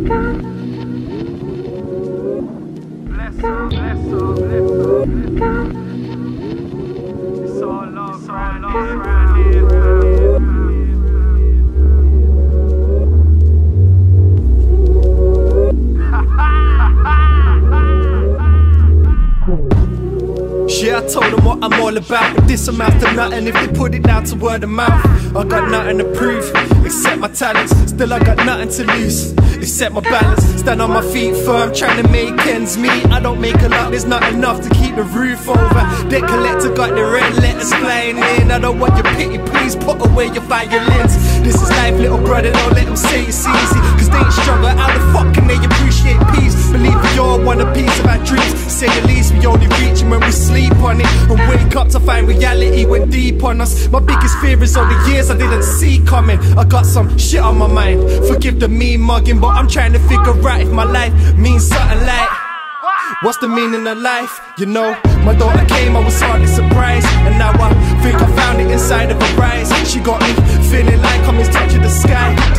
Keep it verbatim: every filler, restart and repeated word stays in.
Bless her, bless her, bless her, bless her. It's all love, it's all love, right here, right here. Yeah, I told them what I'm all about, but this amounts to nothing if they put it down to word of mouth. I got nothing to prove, except my talents. Still I got nothing to lose, except my balance. Stand on my feet firm, trying to make ends meet. I don't make a lot, there's not enough to keep the roof over. Debt collector got the red letters flying in. I don't want your pity, please put away your violins. This is life, little brother, don't let them say it's easy, cause they ain't struggle, how the fuck can they appreciate peace? Believe we all want a piece of our dreams. Say the least, we only reach when we sleep on it, and wake up to find reality went deep on us. My biggest fear is all the years I didn't see coming. I got some shit on my mind, forgive the mean mugging, but I'm trying to figure out if my life means something like, what's the meaning of life? You know, my daughter came, I was hardly surprised, and now I think I found it inside of her eyes. She got me feeling like I'm in touch with the sky.